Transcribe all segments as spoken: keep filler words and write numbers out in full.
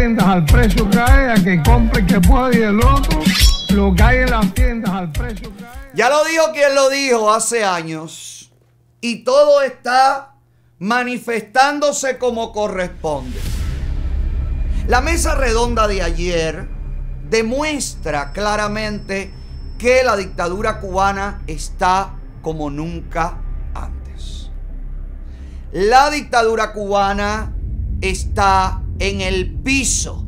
tiendas al precio que hay, a que compre que pueda, y el otro, lo que hay en las tiendas al precio que hay. Ya lo dijo quien lo dijo hace años, y todo está manifestándose como corresponde. La mesa redonda de ayer demuestra claramente que la dictadura cubana está como nunca antes. La dictadura cubana está en el piso.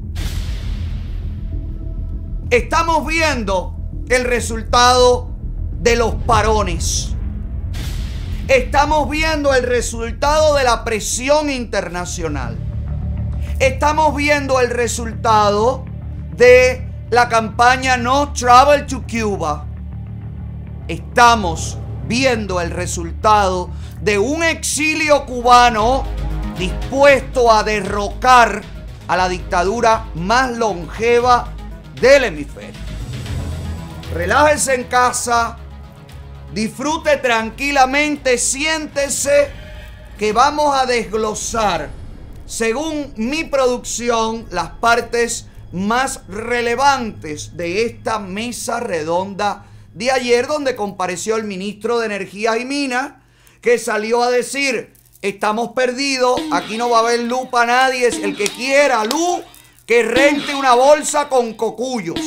Estamos viendo el resultado de los parones. Estamos viendo el resultado de la presión internacional. Estamos viendo el resultado de la campaña No Travel to Cuba. Estamos viendo el resultado de un exilio cubano dispuesto a derrocar a la dictadura más longeva del hemisferio. Relájese en casa, disfrute tranquilamente, siéntese que vamos a desglosar, según mi producción, las partes más relevantes de esta mesa redonda de ayer, donde compareció el ministro de Energía y Minas, que salió a decir: estamos perdidos, aquí no va a haber luz para nadie, es el que quiera luz, que rente una bolsa con cocuyos.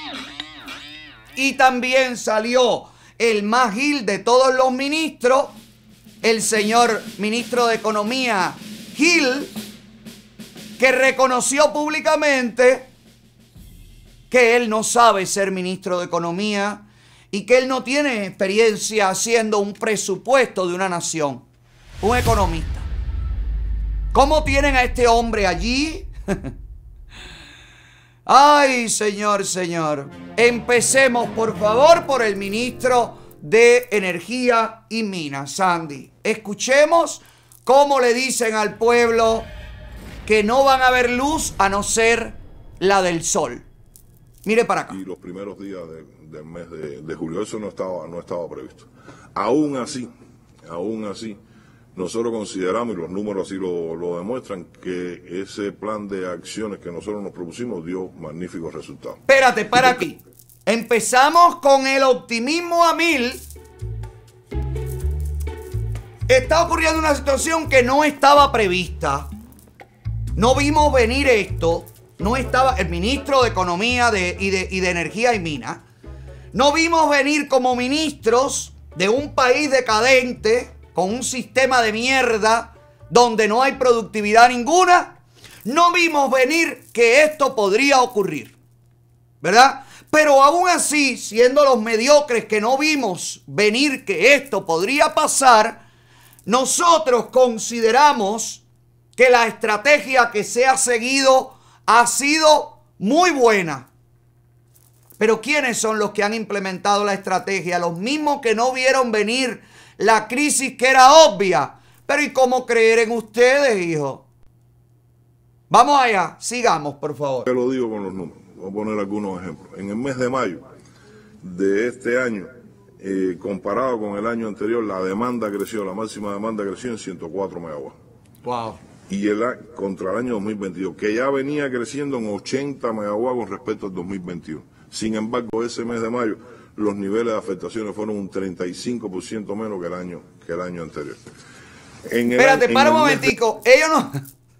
Y también salió el más gil de todos los ministros, el señor ministro de Economía Gil, que reconoció públicamente que él no sabe ser ministro de Economía y que él no tiene experiencia haciendo un presupuesto de una nación. Un economista. ¿Cómo tienen a este hombre allí? Ay, señor, señor. Empecemos, por favor, por el ministro de Energía y Minas, Sandy. Escuchemos cómo le dicen al pueblo que no van a haber luz a no ser la del sol. Mire para acá. Y los primeros días de, del mes de, de julio, eso no estaba, no estaba previsto. Aún así, aún así, nosotros consideramos, y los números así lo, lo demuestran, que ese plan de acciones que nosotros nos propusimos dio magníficos resultados. Espérate, para aquí. Empezamos con el optimismo a mil. Está ocurriendo una situación que no estaba prevista. No vimos venir esto. No estaba el ministro de Economía de, y, de, y de Energía y Minas. No vimos venir como ministros de un país decadente, con un sistema de mierda, donde no hay productividad ninguna. No vimos venir que esto podría ocurrir, ¿verdad? Pero aún así, siendo los mediocres que no vimos venir que esto podría pasar, nosotros consideramos que la estrategia que se ha seguido ha sido muy buena. Pero ¿quiénes son los que han implementado la estrategia? Los mismos que no vieron venir la crisis, que era obvia. Pero ¿y cómo creer en ustedes, hijo? Vamos allá, sigamos, por favor. Te lo digo con los números. Voy a poner algunos ejemplos. En el mes de mayo de este año, eh, comparado con el año anterior, la demanda creció, la máxima demanda creció en ciento cuatro megawatts. Wow. Y el, contra el año dos mil veintidós, que ya venía creciendo en ochenta megawatts con respecto al dos mil veintiuno. Sin embargo, ese mes de mayo, los niveles de afectaciones fueron un treinta y cinco por ciento menos que el año, que el año anterior. En el, Espérate, en para un el momentico. De... Ellos no...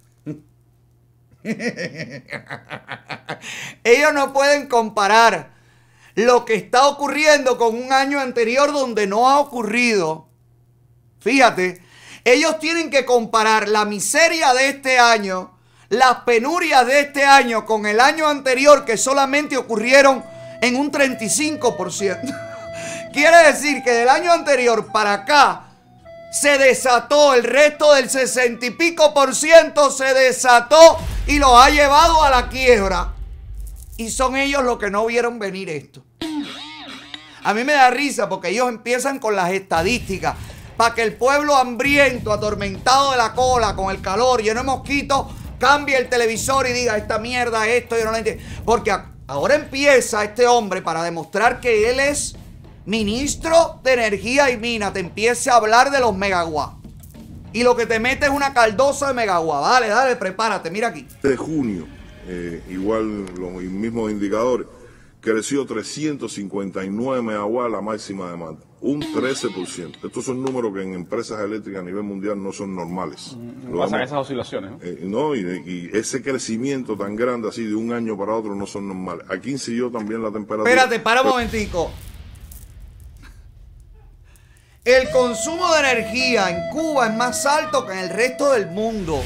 Ellos no pueden comparar lo que está ocurriendo con un año anterior donde no ha ocurrido. Fíjate, ellos tienen que comparar la miseria de este año, las penurias de este año con el año anterior, que solamente ocurrieron en un treinta y cinco por ciento. Quiere decir que del año anterior para acá se desató, el resto del sesenta y pico por ciento se desató y los ha llevado a la quiebra. Y son ellos los que no vieron venir esto. A mí me da risa porque ellos empiezan con las estadísticas para que el pueblo hambriento, atormentado de la cola, con el calor, lleno de mosquitos, cambie el televisor y diga: esta mierda, esto, yo no la entiendo. Porque ahora empieza este hombre, para demostrar que él es ministro de Energía y Minas, te empieza a hablar de los megawatts. Y lo que te mete es una caldosa de megawatts. Dale, dale, prepárate, mira aquí. De junio eh, igual los mismos indicadores, creció trescientos cincuenta y nueve megawatts la máxima demanda, un trece por ciento. Estos son números que en empresas eléctricas a nivel mundial no son normales. No pasan esas oscilaciones, ¿no? Eh, no, y, y ese crecimiento tan grande así de un año para otro no son normales. Aquí incidió también la temperatura. Espérate, para un momentico. El consumo de energía en Cuba es más alto que en el resto del mundo.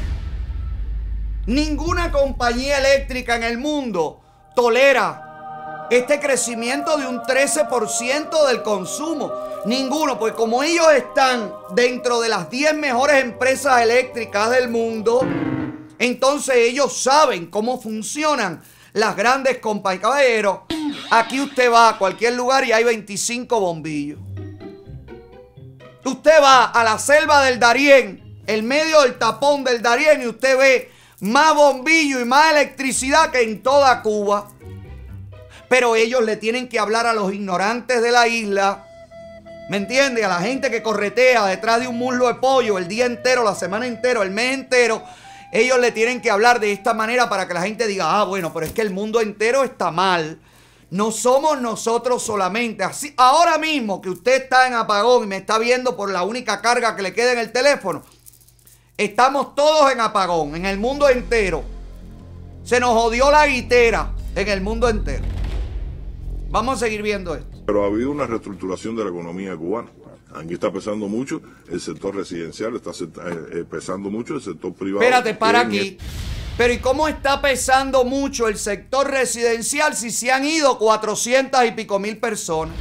Ninguna compañía eléctrica en el mundo tolera este crecimiento de un trece por ciento del consumo. Ninguno, pues como ellos están dentro de las diez mejores empresas eléctricas del mundo, entonces ellos saben cómo funcionan las grandes compañías. Caballero, aquí usted va a cualquier lugar y hay veinticinco bombillos. Usted va a la selva del Darién, en medio del tapón del Darién, y usted ve más bombillos y más electricidad que en toda Cuba. Pero ellos le tienen que hablar a los ignorantes de la isla, ¿me entiende? A la gente que corretea detrás de un muslo de pollo el día entero, la semana entera, el mes entero. Ellos le tienen que hablar de esta manera para que la gente diga, ah, bueno, pero es que el mundo entero está mal. No somos nosotros solamente. Así, ahora mismo que usted está en apagón y me está viendo por la única carga que le queda en el teléfono, estamos todos en apagón, en el mundo entero. Se nos jodió la guitera en el mundo entero. Vamos a seguir viendo esto. Pero ha habido una reestructuración de la economía cubana. Aquí está pesando mucho el sector residencial, está eh, pesando mucho el sector privado. Espérate, para aquí. Pero ¿y cómo está pesando mucho el sector residencial si se han ido cuatrocientas y pico mil personas?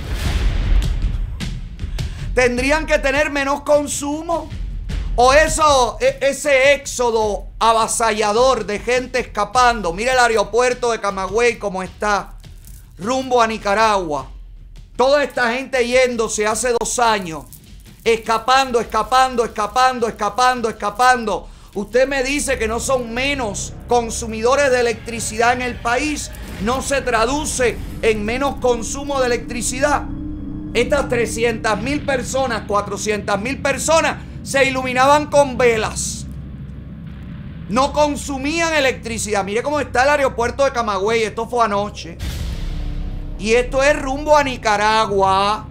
¿Tendrían que tener menos consumo? ¿O eso, ese éxodo avasallador de gente escapando? Mira el aeropuerto de Camagüey cómo está, rumbo a Nicaragua. Toda esta gente yéndose hace dos años, escapando, escapando, escapando, escapando, escapando. Usted me dice que no son menos consumidores de electricidad en el país. No se traduce en menos consumo de electricidad. Estas trescientas mil personas, cuatrocientas mil personas se iluminaban con velas. No consumían electricidad. Mire cómo está el aeropuerto de Camagüey. Esto fue anoche. Y esto es rumbo a Nicaragua.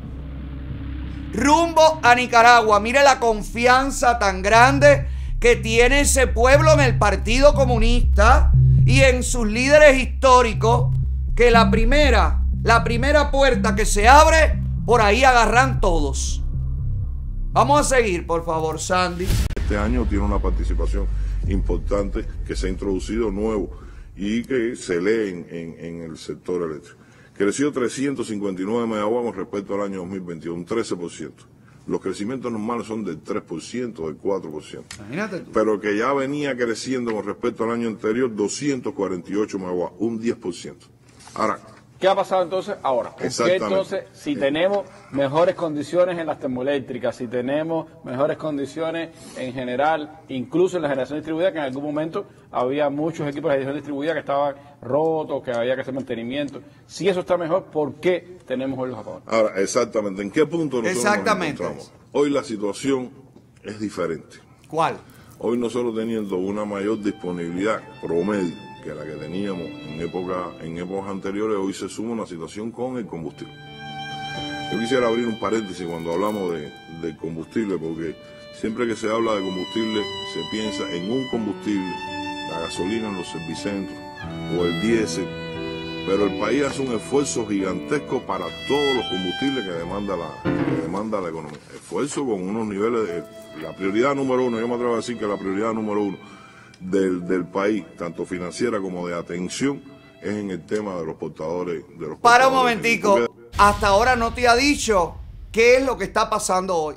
Rumbo a Nicaragua. Mire la confianza tan grande que tiene ese pueblo en el Partido Comunista y en sus líderes históricos, que la primera, la primera puerta que se abre, por ahí agarran todos. Vamos a seguir, por favor, Sandy. Este año tiene una participación importante que se ha introducido nuevo y que se lee en, en, en el sector eléctrico. Creció trescientos cincuenta y nueve megawatts con respecto al año dos mil veintidós, un trece por ciento. Los crecimientos normales son del tres por ciento, del cuatro por ciento. Imagínate tú. Pero que ya venía creciendo con respecto al año anterior, doscientos cuarenta y ocho megawatts, un diez por ciento. Ahora, ¿qué ha pasado entonces ahora? Porque entonces, si tenemos mejores condiciones en las termoeléctricas, si tenemos mejores condiciones en general, incluso en la generación distribuida, que en algún momento había muchos equipos de generación distribuida que estaban rotos, que había que hacer mantenimiento. Si eso está mejor, ¿por qué tenemos hoy los apagones? Ahora, exactamente, ¿en qué punto nosotros exactamente. nos encontramos? Hoy la situación es diferente. ¿Cuál? Hoy nosotros teniendo una mayor disponibilidad promedio que la que teníamos en, época, en épocas anteriores, hoy se suma una situación con el combustible. Yo quisiera abrir un paréntesis cuando hablamos de, de combustible, porque siempre que se habla de combustible se piensa en un combustible, la gasolina en los servicentros o el diésel, pero el país hace un esfuerzo gigantesco para todos los combustibles que demanda la, que demanda la economía. Esfuerzo con unos niveles de... La prioridad número uno, yo me atrevo a decir que la prioridad número uno Del, del país, tanto financiera como de atención, es en el tema de los portadores de los Para portadores un momentico, de... hasta ahora no te ha dicho qué es lo que está pasando hoy.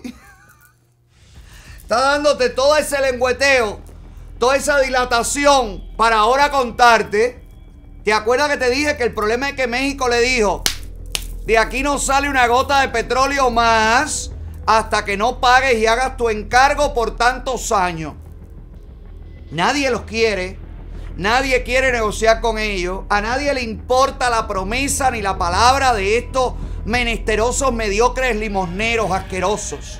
Está dándote todo ese lengüeteo, toda esa dilatación para ahora contarte. ¿Te acuerdas que te dije que el problema es que México le dijo, de aquí no sale una gota de petróleo más hasta que no pagues y hagas tu encargo por tantos años? Nadie los quiere, nadie quiere negociar con ellos, a nadie le importa la promesa ni la palabra de estos menesterosos, mediocres, limosneros, asquerosos.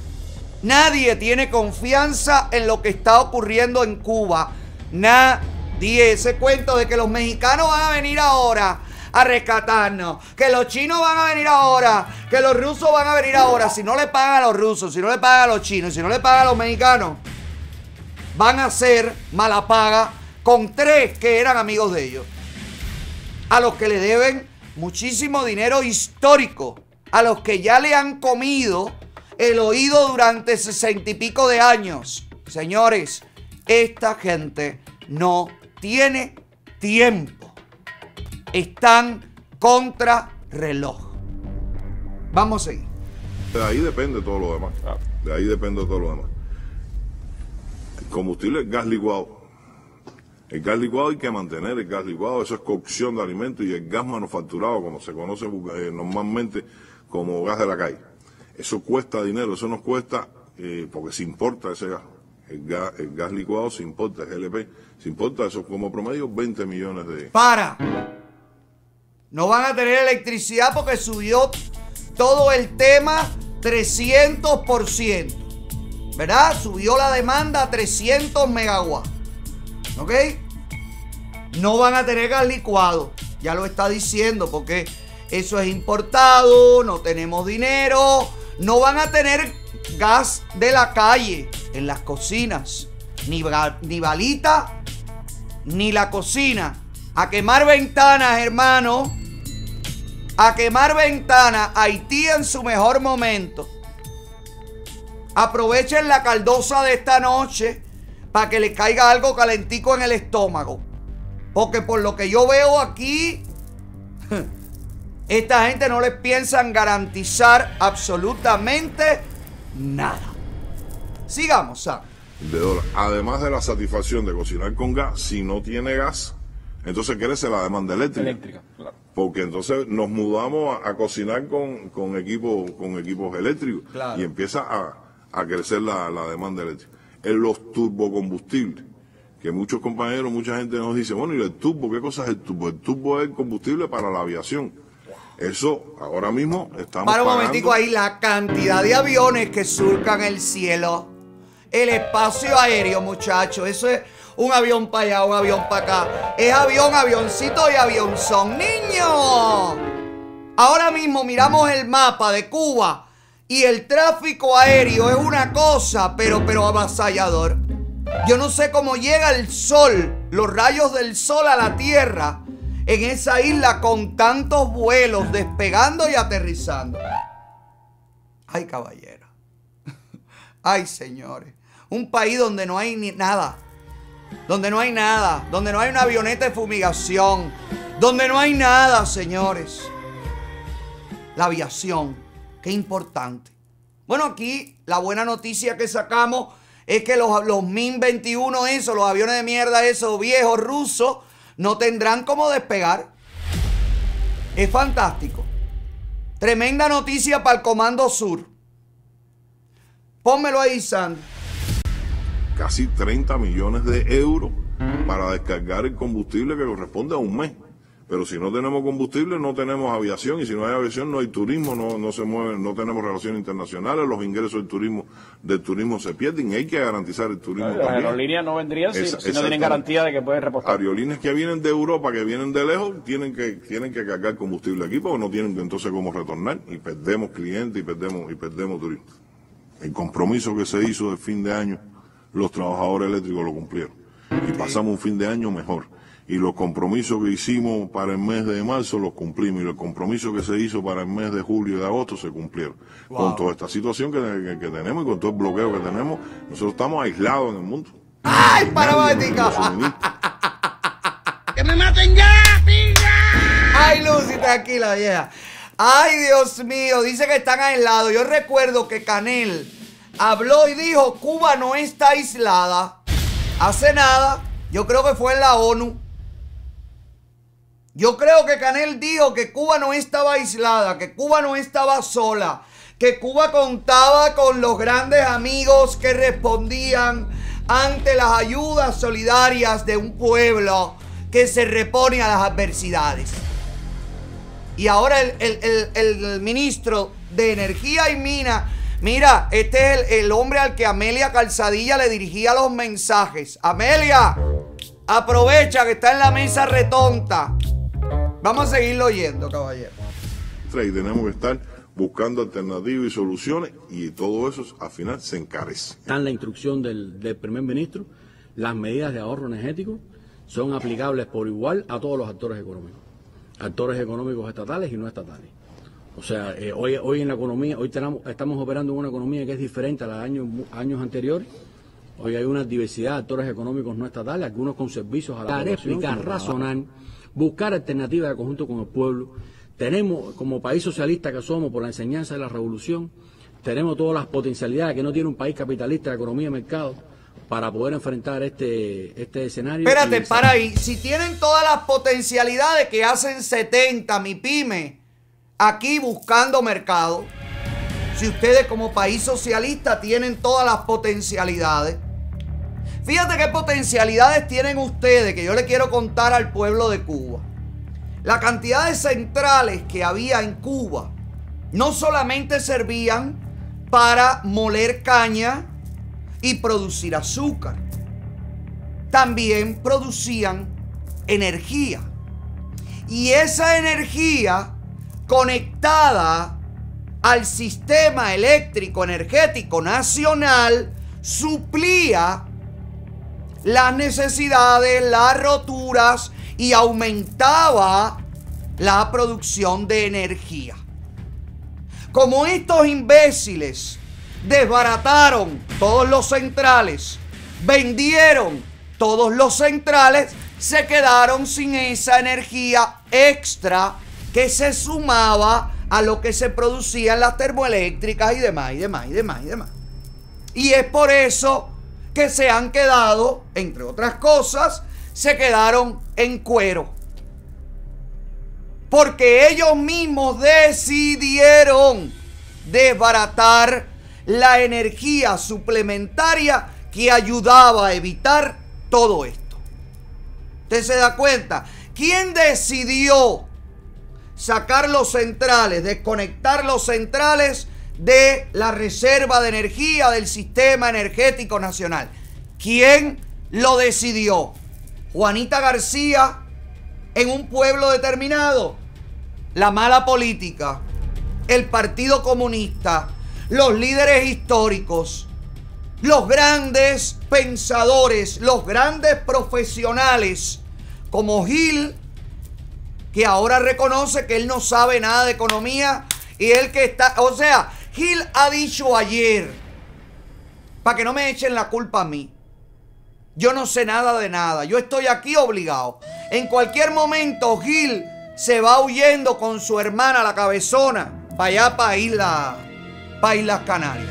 Nadie tiene confianza en lo que está ocurriendo en Cuba. Nadie. Dije ese cuento de que los mexicanos van a venir ahora a rescatarnos, que los chinos van a venir ahora, que los rusos van a venir ahora. Si no le pagan a los rusos, si no le pagan a los chinos, si no le pagan a los mexicanos, van a hacer mala paga con tres que eran amigos de ellos, a los que le deben muchísimo dinero histórico, a los que ya le han comido el oído durante sesenta y pico de años. Señores, esta gente no tiene tiempo. Están contra reloj. Vamos a seguir. De ahí depende todo lo demás. De ahí depende todo lo demás. El combustible es gas licuado. El gas licuado hay que mantener el gas licuado. Eso es cocción de alimentos, y el gas manufacturado, como se conoce eh, normalmente como gas de la calle. Eso cuesta dinero. Eso nos cuesta eh, porque se importa ese gas. El gas, el gas licuado se importa, el G L P se importa. Eso como promedio veinte millones de... Para. No van a tener electricidad porque subió todo el tema trescientos por ciento. ¿Verdad? Subió la demanda a trescientos megawatts. ¿Ok? No van a tener gas licuado. Ya lo está diciendo, porque eso es importado, no tenemos dinero. No van a tener gas de la calle en las cocinas. Ni, ni balita, ni la cocina. A quemar ventanas, hermano. A quemar ventanas. Haití en su mejor momento. Aprovechen la caldosa de esta noche para que le caiga algo calentico en el estómago. Porque por lo que yo veo aquí, esta gente no les piensan garantizar absolutamente nada. Sigamos, Sam. De dólar. Además de la satisfacción de cocinar con gas, si no tiene gas, entonces crece la demanda eléctrica. Eléctrica, claro. Porque entonces nos mudamos a, a cocinar con, con, equipo, con equipos eléctricos. Claro. Y empieza a, a crecer la, la demanda eléctrica. En los turbocombustibles, que muchos compañeros, mucha gente nos dice, bueno, ¿y el turbo? ¿Qué cosa es el turbo? El turbo es el combustible para la aviación. Eso, ahora mismo, estamos Para un pagando... momentico ahí, la cantidad de aviones que surcan el cielo. El espacio aéreo, muchachos. Eso es un avión para allá, un avión para acá. Es avión, avioncito y avionzón. ¡Niños! Ahora mismo miramos el mapa de Cuba y el tráfico aéreo es una cosa, pero, pero avasallador. Yo no sé cómo llega el sol, los rayos del sol a la tierra en esa isla con tantos vuelos despegando y aterrizando. Ay, caballero. Ay, señores. Un país donde no hay ni nada. Donde no hay nada. Donde no hay una avioneta de fumigación. Donde no hay nada, señores. La aviación. Qué importante. Bueno, aquí la buena noticia que sacamos es que los, los MiG veintiuno, esos, los aviones de mierda, esos viejos rusos, no tendrán cómo despegar. Es fantástico. Tremenda noticia para el Comando Sur. Pónmelo ahí, Sandy. Casi treinta millones de euros para descargar el combustible que corresponde a un mes. Pero si no tenemos combustible, no tenemos aviación, y si no hay aviación, no hay turismo, no, no se mueven, no tenemos relaciones internacionales, los ingresos del turismo, del turismo se pierden, y hay que garantizar el turismo. Las aerolíneas no vendrían si, si no tienen garantía de que pueden repostar. Aerolíneas que vienen de Europa, que vienen de lejos, tienen que, tienen que cargar combustible aquí, porque no tienen entonces cómo retornar, y perdemos clientes y perdemos, y perdemos turistas. El compromiso que se hizo de fin de año, los trabajadores eléctricos lo cumplieron, y pasamos un fin de año mejor. Y los compromisos que hicimos para el mes de marzo los cumplimos, y los compromisos que se hizo para el mes de julio y de agosto se cumplieron. Wow. Con toda esta situación que, que, que tenemos y con todo el bloqueo que tenemos, nosotros estamos aislados en el mundo. ¡Ay, para Vatica! ¡Que me maten ya, pilla! ¡Ay, Lucy, tranquila, vieja! ¡Ay, Dios mío! Dice que están aislados. Yo recuerdo que Canel habló y dijo, Cuba no está aislada. Hace nada, yo creo que fue en la ONU. Yo creo que Canel dijo que Cuba no estaba aislada, que Cuba no estaba sola, que Cuba contaba con los grandes amigos que respondían ante las ayudas solidarias de un pueblo que se repone a las adversidades. Y ahora el, el, el, el ministro de Energía y Minas, mira, este es el, el hombre al que Amelia Calzadilla le dirigía los mensajes. Amelia, Aprovecha que está en la mesa retonta. Vamos a seguirlo oyendo, caballero. Y tenemos que estar buscando alternativas y soluciones, y todo eso al final se encarece. Está en la instrucción del, del primer ministro. Las medidas de ahorro energético son aplicables por igual a todos los actores económicos, actores económicos estatales y no estatales. O sea, eh, hoy, hoy en la economía, hoy tenemos, estamos operando en una economía que es diferente a la de años, años anteriores. Hoy hay una diversidad de actores económicos no estatales, algunos con servicios a la población, explicar, razonar, buscar alternativas de conjunto con el pueblo. Tenemos, como país socialista que somos por la enseñanza de la revolución, tenemos todas las potencialidades que no tiene un país capitalista de economía de mercado para poder enfrentar este, este escenario. Espérate, para ahí. Si tienen todas las potencialidades que hacen setenta, mi pyme, aquí buscando mercado, si ustedes como país socialista tienen todas las potencialidades, fíjate qué potencialidades tienen ustedes que yo le quiero contar al pueblo de Cuba. La cantidad de centrales que había en Cuba no solamente servían para moler caña y producir azúcar, también producían energía. Y esa energía conectada al sistema eléctrico energético nacional suplía las necesidades, las roturas y aumentaba la producción de energía. Como estos imbéciles desbarataron todos los centrales, vendieron todos los centrales, se quedaron sin esa energía extra que se sumaba a lo que se producía en las termoeléctricas y demás, y demás, y demás, y demás. Y es por eso que se han quedado, entre otras cosas, se quedaron en cuero. Porque ellos mismos decidieron desbaratar la energía suplementaria que ayudaba a evitar todo esto. ¿Usted se da cuenta? ¿Quién decidió sacar los centrales, desconectar los centrales de la reserva de energía del sistema energético nacional? ¿Quién lo decidió? ¿Juanita García en un pueblo determinado? La mala política, el Partido Comunista, los líderes históricos, los grandes pensadores, los grandes profesionales como Gil, que ahora reconoce que él no sabe nada de economía y él que está, o sea, Gil ha dicho ayer, para que no me echen la culpa a mí, yo no sé nada de nada, yo estoy aquí obligado. En cualquier momento Gil se va huyendo con su hermana, la cabezona, para allá, para Isla, para Islas Canarias.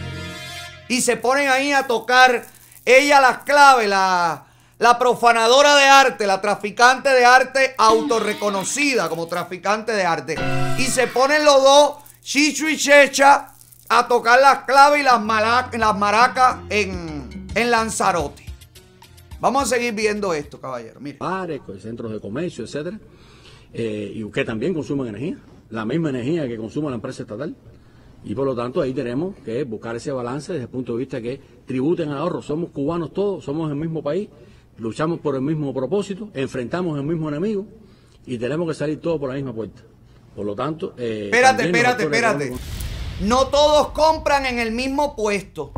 Y se ponen ahí a tocar ella las claves, la, la profanadora de arte, la traficante de arte autorreconocida como traficante de arte. Y se ponen los dos, Chicho y Checha, a tocar las claves y las, marac las maracas en, en Lanzarote. Vamos a seguir viendo esto, caballero. Mire. Bares, centros de comercio, etcétera. Eh, y que también consumen energía, la misma energía que consume la empresa estatal. Y por lo tanto ahí tenemos que buscar ese balance desde el punto de vista que tributen al ahorro. Somos cubanos todos, somos el mismo país, luchamos por el mismo propósito, enfrentamos el mismo enemigo y tenemos que salir todos por la misma puerta. Por lo tanto... Eh, espérate, espérate, espérate. No todos compran en el mismo puesto.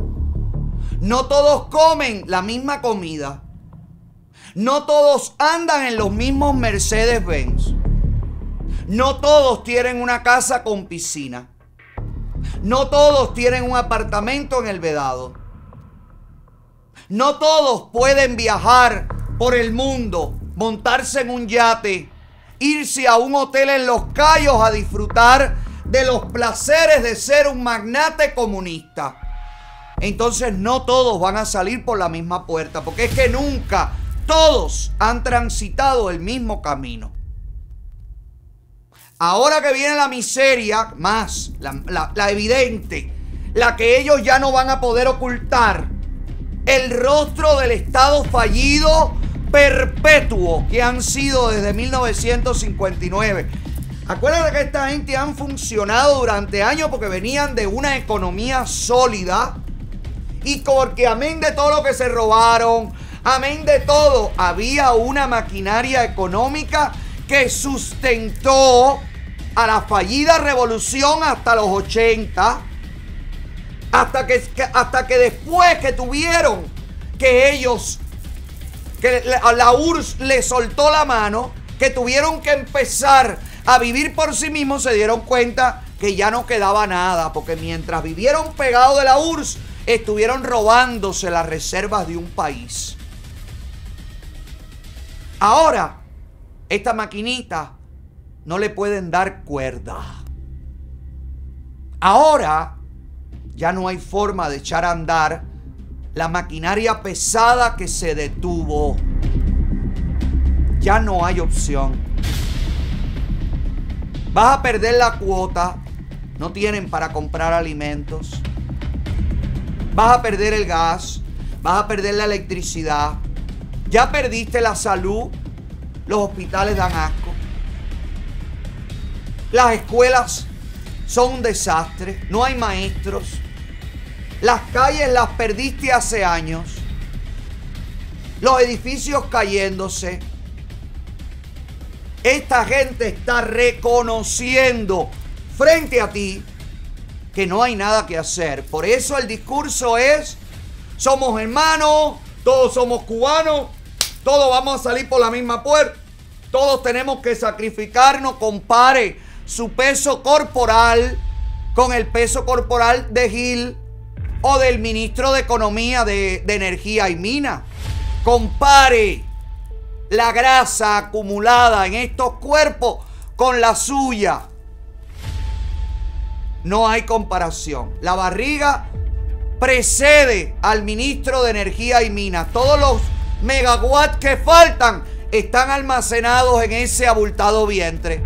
No todos comen la misma comida. No todos andan en los mismos Mercedes-Benz. No todos tienen una casa con piscina. No todos tienen un apartamento en el Vedado. No todos pueden viajar por el mundo, montarse en un yate, irse a un hotel en Los Cayos a disfrutar de los placeres de ser un magnate comunista. Entonces no todos van a salir por la misma puerta, porque es que nunca todos han transitado el mismo camino. Ahora que viene la miseria, más la, la, la evidente, la que ellos ya no van a poder ocultar, el rostro del Estado fallido perpetuo que han sido desde mil novecientos cincuenta y nueve. Acuérdate que esta gente han funcionado durante años porque venían de una economía sólida y porque amén de todo lo que se robaron, amén de todo, había una maquinaria económica que sustentó a la fallida revolución hasta los ochenta, hasta que, hasta que después que tuvieron que ellos, que la U R S S le soltó la mano, que tuvieron que empezar a vivir por sí mismos, se dieron cuenta que ya no quedaba nada, porque mientras vivieron pegados de la U R S S, estuvieron robándose las reservas de un país. Ahora, esta maquinita no le pueden dar cuerda. Ahora ya no hay forma de echar a andar la maquinaria pesada que se detuvo. Ya no hay opción. Vas a perder la cuota. No tienen para comprar alimentos. Vas a perder el gas. Vas a perder la electricidad. Ya perdiste la salud. Los hospitales dan asco. Las escuelas son un desastre. No hay maestros. Las calles las perdiste hace años. Los edificios cayéndose. Esta gente está reconociendo frente a ti que no hay nada que hacer. Por eso el discurso es: somos hermanos, todos somos cubanos, todos vamos a salir por la misma puerta, todos tenemos que sacrificarnos. Compare su peso corporal con el peso corporal de Gil o del ministro de Economía, de, de Energía y Minas. Compare la grasa acumulada en estos cuerpos con la suya. No hay comparación. La barriga precede al ministro de Energía y Minas. Todos los megawatts que faltan están almacenados en ese abultado vientre.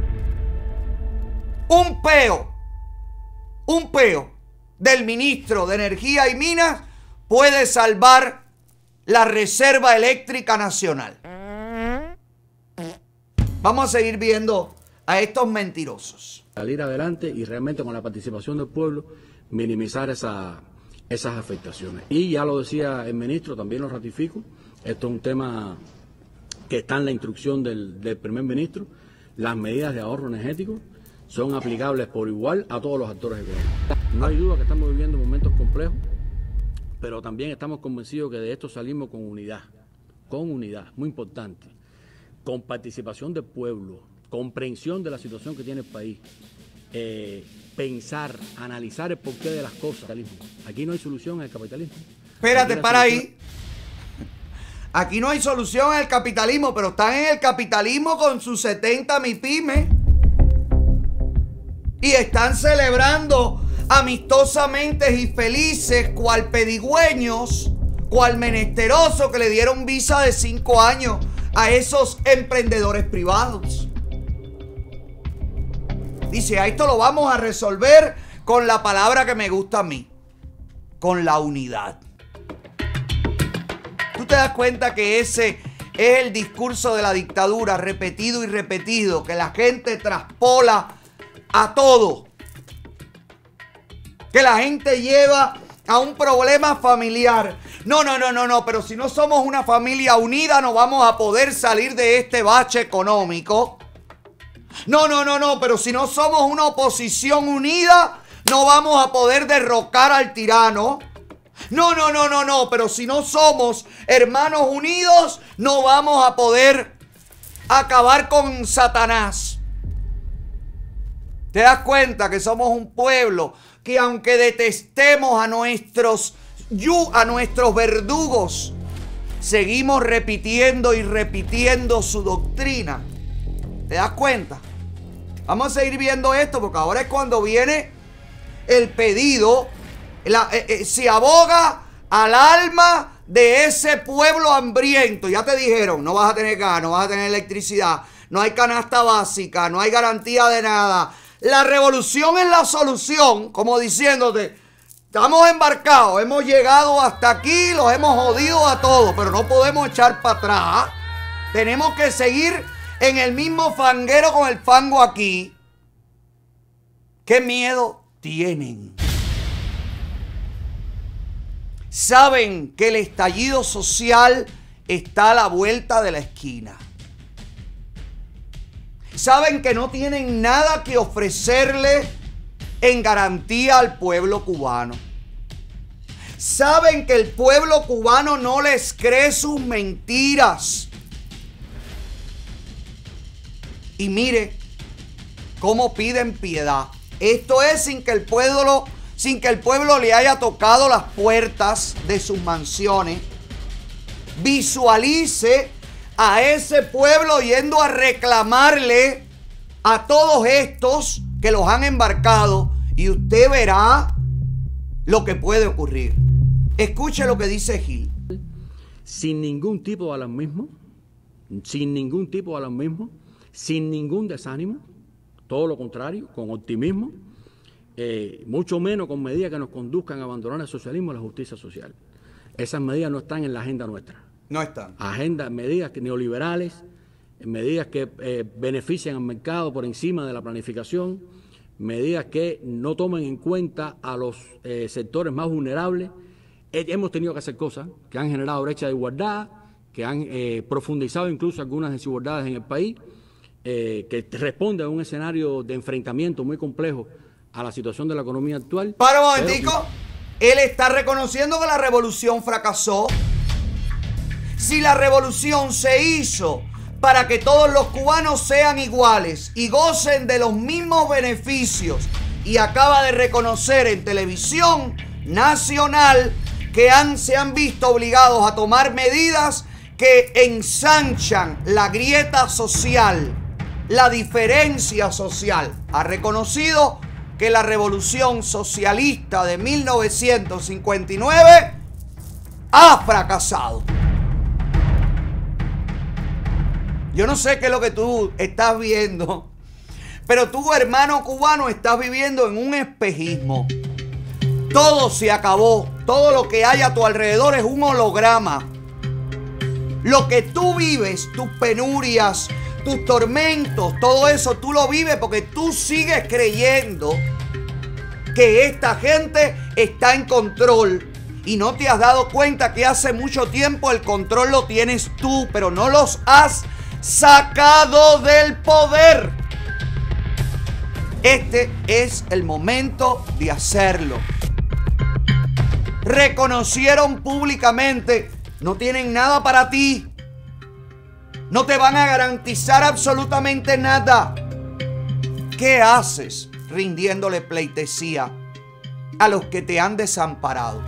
Un peo, un peo del ministro de Energía y Minas puede salvar la Reserva Eléctrica Nacional. Vamos a seguir viendo a estos mentirosos. Salir adelante y realmente con la participación del pueblo minimizar esa, esas afectaciones. Y ya lo decía el ministro, también lo ratifico, esto es un tema que está en la instrucción del, del primer ministro. Las medidas de ahorro energético son aplicables por igual a todos los actores económicos. No hay duda que estamos viviendo momentos complejos, pero también estamos convencidos que de esto salimos con unidad, con unidad, muy importante, con participación del pueblo, comprensión de la situación que tiene el país, eh, pensar, analizar el porqué de las cosas. Aquí no hay solución al capitalismo. Espérate, para ahí. Aquí no hay solución al capitalismo, pero están en el capitalismo con sus setenta MIPYME y están celebrando amistosamente y felices, cual pedigüeños, cual menesterosos que le dieron visa de cinco años a esos emprendedores privados. Dice, a esto lo vamos a resolver con la palabra que me gusta a mí, con la unidad. ¿Tú te das cuenta que ese es el discurso de la dictadura, repetido y repetido, que la gente traspola a todo? Que la gente lleva a un problema familiar. No, no, no, no, no, pero si no somos una familia unida no vamos a poder salir de este bache económico. No, no, no, no, pero si no somos una oposición unida no vamos a poder derrocar al tirano. No, no, no, no, no, pero si no somos hermanos unidos no vamos a poder acabar con Satanás. ¿Te das cuenta que somos un pueblo que aunque detestemos a nuestros, a nuestros verdugos, seguimos repitiendo y repitiendo su doctrina? ¿Te das cuenta? Vamos a seguir viendo esto porque ahora es cuando viene el pedido. La, eh, eh, se aboga al alma de ese pueblo hambriento. Ya te dijeron, no vas a tener gas, no vas a tener electricidad, no hay canasta básica, no hay garantía de nada. La revolución es la solución, como diciéndote, estamos embarcados, hemos llegado hasta aquí, los hemos jodido a todos, pero no podemos echar para atrás. Tenemos que seguir en el mismo fanguero con el fango aquí. ¿Qué miedo tienen? Saben que el estallido social está a la vuelta de la esquina. Saben que no tienen nada que ofrecerle en garantía al pueblo cubano. Saben que el pueblo cubano no les cree sus mentiras. Y mire cómo piden piedad. Esto es sin que el pueblo, sin que el pueblo le haya tocado las puertas de sus mansiones. Visualice a ese pueblo yendo a reclamarle a todos estos que los han embarcado, y usted verá lo que puede ocurrir. Escuche lo que dice Gil. Sin ningún tipo de alarmismo, sin ningún tipo de alarmismo, sin ningún desánimo, todo lo contrario, con optimismo, eh, mucho menos con medidas que nos conduzcan a abandonar el socialismo y la justicia social. Esas medidas no están en la agenda nuestra. No están. Agendas, medidas neoliberales, medidas que eh, benefician al mercado por encima de la planificación, medidas que no tomen en cuenta a los eh, sectores más vulnerables. Eh, hemos tenido que hacer cosas que han generado brecha de igualdad, que han eh, profundizado incluso algunas desigualdades en el país, eh, que responden a un escenario de enfrentamiento muy complejo a la situación de la economía actual. Para un momentico, pero él está reconociendo que la revolución fracasó. Si la revolución se hizo para que todos los cubanos sean iguales y gocen de los mismos beneficios, y acaba de reconocer en televisión nacional que han, se han visto obligados a tomar medidas que ensanchan la grieta social, la diferencia social. Ha reconocido que la revolución socialista de mil novecientos cincuenta y nueve ha fracasado. Yo no sé qué es lo que tú estás viendo, pero tú, hermano cubano, estás viviendo en un espejismo. Todo se acabó. Todo lo que hay a tu alrededor es un holograma. Lo que tú vives, tus penurias, tus tormentos, todo eso tú lo vives porque tú sigues creyendo que esta gente está en control. Y no te has dado cuenta que hace mucho tiempo el control lo tienes tú, pero no los has sacado del poder. Este es el momento de hacerlo. Reconocieron públicamente, no tienen nada para ti. No te van a garantizar absolutamente nada. ¿Qué haces rindiéndole pleitesía a los que te han desamparado?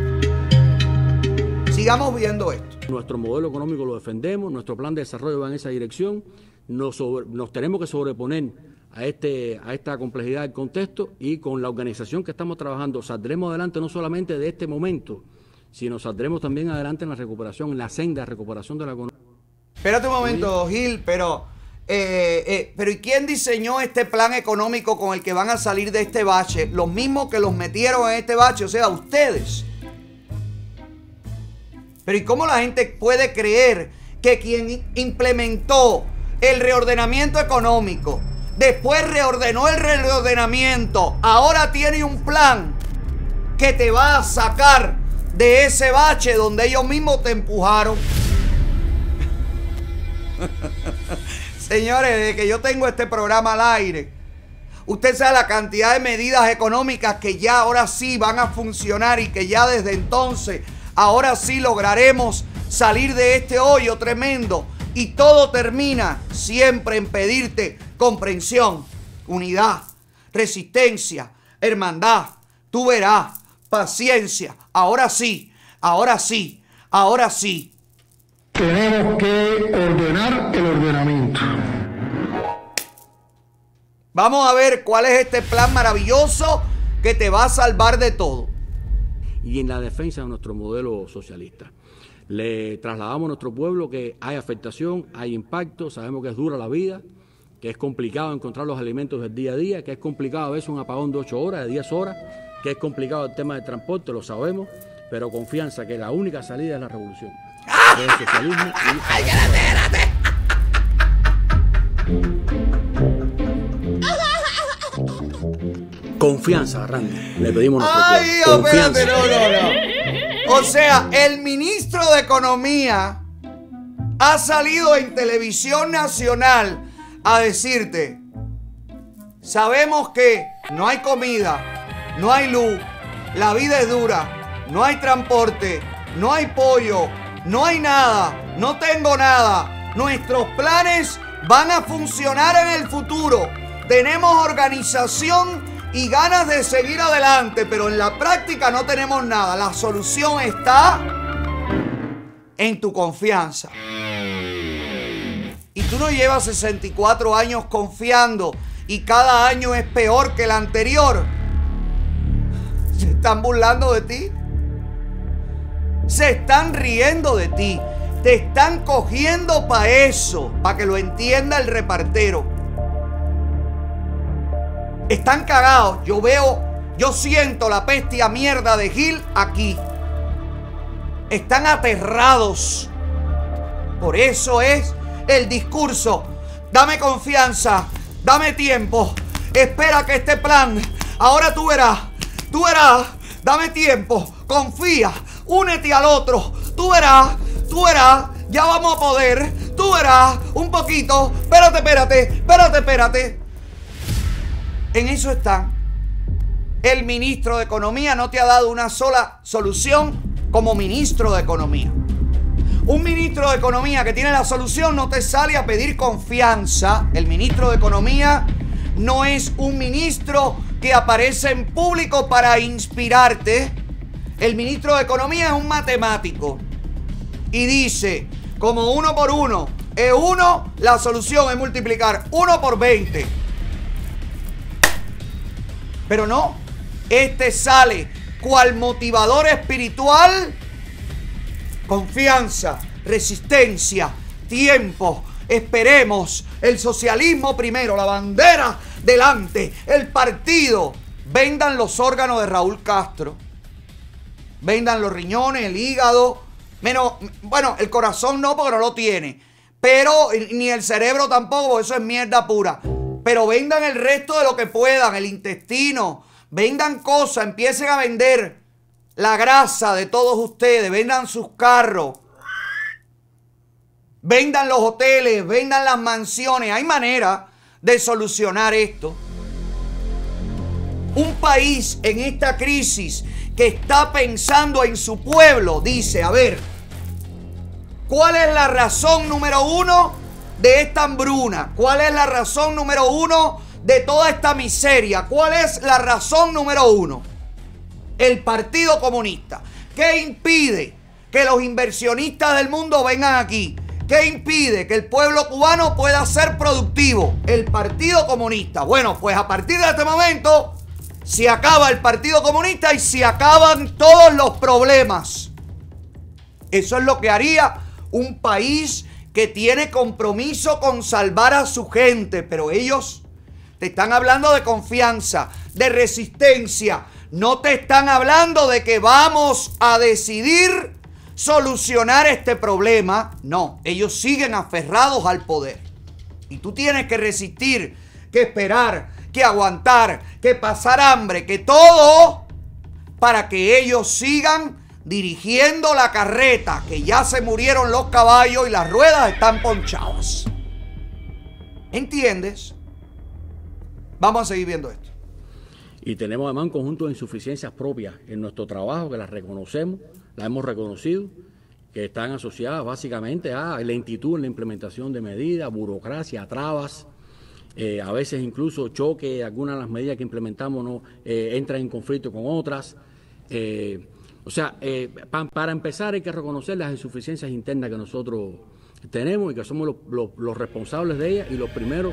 Sigamos viendo esto. Nuestro modelo económico lo defendemos, nuestro plan de desarrollo va en esa dirección, nos, sobre, nos tenemos que sobreponer a, este, a esta complejidad del contexto, y con la organización que estamos trabajando saldremos adelante no solamente de este momento, sino saldremos también adelante en la recuperación, en la senda de recuperación de la economía. Espérate un momento, Gil, pero, eh, eh, pero ¿y quién diseñó este plan económico con el que van a salir de este bache? Los mismos que los metieron en este bache, o sea, ustedes. Pero ¿y cómo la gente puede creer que quien implementó el reordenamiento económico, después reordenó el reordenamiento, ahora tiene un plan que te va a sacar de ese bache donde ellos mismos te empujaron? Señores, desde que yo tengo este programa al aire, usted sabe la cantidad de medidas económicas que ya ahora sí van a funcionar, y que ya desde entonces, ahora sí lograremos salir de este hoyo tremendo. Y todo termina siempre en pedirte comprensión, unidad, resistencia, hermandad. Tú verás, paciencia. Ahora sí, ahora sí, ahora sí. Tenemos que ordenar el ordenamiento. Vamos a ver cuál es este plan maravilloso que te va a salvar de todo. Y en la defensa de nuestro modelo socialista. Le trasladamos a nuestro pueblo que hay afectación, hay impacto, sabemos que es dura la vida, que es complicado encontrar los alimentos del día a día, que es complicado a veces un apagón de ocho horas, de diez horas, que es complicado el tema del transporte, lo sabemos, pero confianza que la única salida es la revolución. Es el socialismo y... ¡Ay, espérate, espérate! Confianza, Randy. Le pedimos nuestro Ay, pueblo. Dios, espérate, no, no, no. O sea, el ministro de Economía ha salido en televisión nacional a decirte, sabemos que no hay comida, no hay luz, la vida es dura, no hay transporte, no hay pollo, no hay nada, no tengo nada, nuestros planes van a funcionar en el futuro, tenemos organización y ganas de seguir adelante, pero en la práctica no tenemos nada. La solución está en tu confianza. Y tú no llevas sesenta y cuatro años confiando y cada año es peor que el anterior. Se están burlando de ti. Se están riendo de ti. Te están cogiendo para eso, para que lo entienda el repartero. Están cagados. Yo veo, yo siento la bestia mierda de Gil aquí. Están aterrados. Por eso es el discurso. Dame confianza, dame tiempo. Espera que este plan, ahora tú verás, tú verás, dame tiempo, confía, únete al otro. Tú verás, tú verás, ya vamos a poder. Tú verás, un poquito. Espérate, espérate, espérate, espérate. En eso están. El ministro de Economía no te ha dado una sola solución como ministro de Economía. Un ministro de Economía que tiene la solución no te sale a pedir confianza. El ministro de Economía no es un ministro que aparece en público para inspirarte. El ministro de Economía es un matemático y dice, como uno por uno es uno, la solución es multiplicar uno por veinte. Pero no, este sale cual motivador espiritual. Confianza, resistencia, tiempo, esperemos, el socialismo primero, la bandera delante, el partido. Vendan los órganos de Raúl Castro, vendan los riñones, el hígado, menos, bueno, el corazón no porque no lo tiene, pero ni el cerebro tampoco, porque eso es mierda pura. Pero vendan el resto de lo que puedan, el intestino, vendan cosas, empiecen a vender la grasa de todos ustedes, vendan sus carros, vendan los hoteles, vendan las mansiones. Hay manera de solucionar esto. Un país en esta crisis que está pensando en su pueblo dice, a ver, ¿cuál es la razón número uno de esta hambruna? ¿Cuál es la razón número uno de toda esta miseria? ¿Cuál es la razón número uno? El Partido Comunista. ¿Qué impide que los inversionistas del mundo vengan aquí? ¿Qué impide que el pueblo cubano pueda ser productivo? El Partido Comunista. Bueno, pues a partir de este momento se acaba el Partido Comunista y se acaban todos los problemas. Eso es lo que haría un país que tiene compromiso con salvar a su gente. Pero ellos te están hablando de confianza, de resistencia. No te están hablando de que vamos a decidir solucionar este problema. No, ellos siguen aferrados al poder. Y tú tienes que resistir, que esperar, que aguantar, que pasar hambre, que todo para que ellos sigan dirigiendo la carreta, que ya se murieron los caballos y las ruedas están ponchadas. ¿Entiendes? Vamos a seguir viendo esto. Y tenemos además un conjunto de insuficiencias propias en nuestro trabajo que las reconocemos, las hemos reconocido, que están asociadas básicamente a lentitud en la implementación de medidas, burocracia, trabas, eh, a veces incluso choque, algunas de las medidas que implementamos no eh, entran en conflicto con otras. Eh, o sea, eh, pa, para empezar hay que reconocer las insuficiencias internas que nosotros tenemos y que somos los, los, los responsables de ellas y los primeros.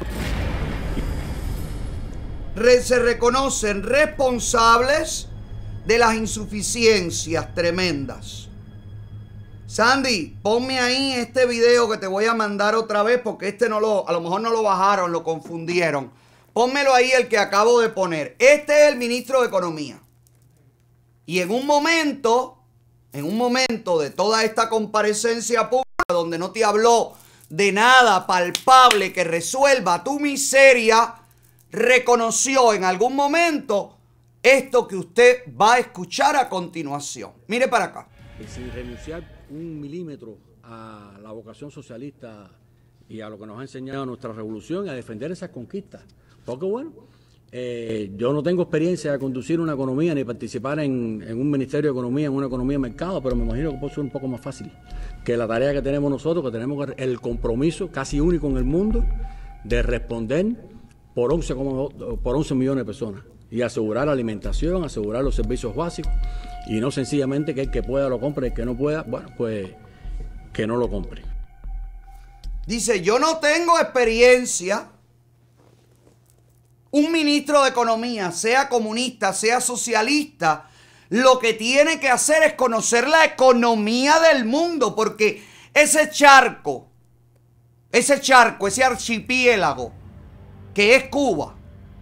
Se reconocen responsables de las insuficiencias tremendas. Sandy, ponme ahí este video que te voy a mandar otra vez porque este no lo, a lo mejor no lo bajaron, lo confundieron. Pónmelo ahí el que acabo de poner. Este es el ministro de Economía. Y en un momento, en un momento de toda esta comparecencia pública donde no te habló de nada palpable que resuelva tu miseria, reconoció en algún momento esto que usted va a escuchar a continuación. Mire para acá. Sin renunciar un milímetro a la vocación socialista y a lo que nos ha enseñado nuestra revolución y a defender esas conquistas. Porque bueno, eh, yo no tengo experiencia de conducir una economía ni participar en, en un Ministerio de Economía, en una economía de mercado, pero me imagino que puede ser un poco más fácil que la tarea que tenemos nosotros, que tenemos el compromiso casi único en el mundo de responder por once, por once millones de personas y asegurar la alimentación, asegurar los servicios básicos y no sencillamente que el que pueda lo compre, el que no pueda, bueno, pues que no lo compre. Dice, yo no tengo experiencia. Un ministro de Economía, sea comunista, sea socialista, lo que tiene que hacer es conocer la economía del mundo, porque ese charco, ese charco, ese archipiélago que es Cuba,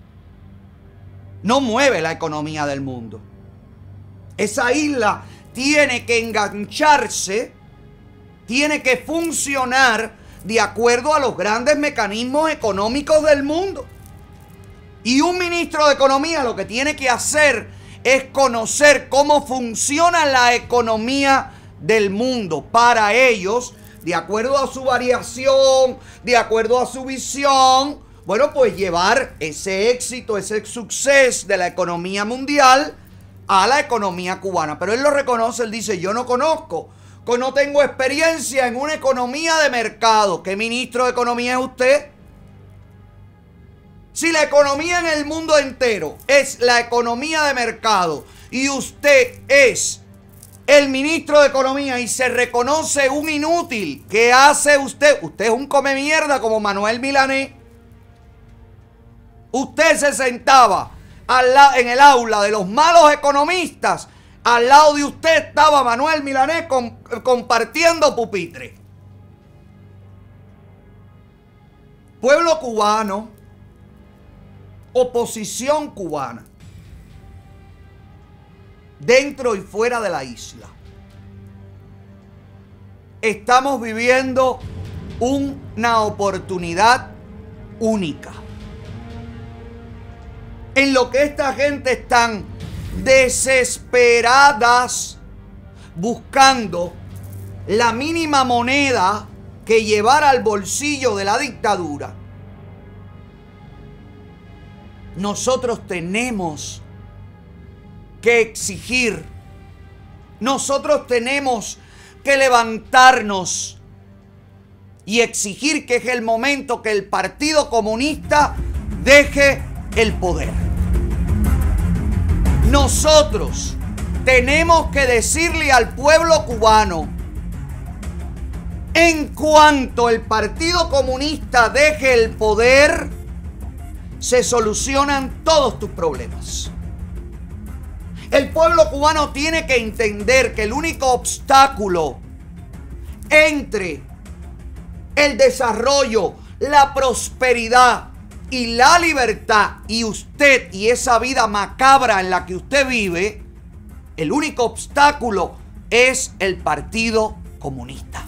no mueve la economía del mundo. Esa isla tiene que engancharse, tiene que funcionar de acuerdo a los grandes mecanismos económicos del mundo. Y un ministro de Economía lo que tiene que hacer es conocer cómo funciona la economía del mundo para ellos, de acuerdo a su variación, de acuerdo a su visión, bueno, pues llevar ese éxito, ese suceso de la economía mundial a la economía cubana. Pero él lo reconoce, él dice, yo no conozco, no tengo experiencia en una economía de mercado. ¿Qué ministro de Economía es usted? Si la economía en el mundo entero es la economía de mercado y usted es el ministro de Economía y se reconoce un inútil, ¿qué hace usted? Usted es un come mierda como Manuel Milanés. Usted se sentaba al la, en el aula de los malos economistas. Al lado de usted estaba Manuel Milanés con, compartiendo pupitre. Pueblo cubano, oposición cubana, dentro y fuera de la isla. Estamos viviendo una oportunidad única. En lo que esta gente están desesperadas buscando la mínima moneda que llevar al bolsillo de la dictadura. Nosotros tenemos que exigir, nosotros tenemos que levantarnos y exigir que es el momento que el Partido Comunista deje el poder. Nosotros tenemos que decirle al pueblo cubano, en cuanto el Partido Comunista deje el poder, se solucionan todos tus problemas. El pueblo cubano tiene que entender que el único obstáculo entre el desarrollo, la prosperidad y la libertad y usted y esa vida macabra en la que usted vive, el único obstáculo es el Partido Comunista.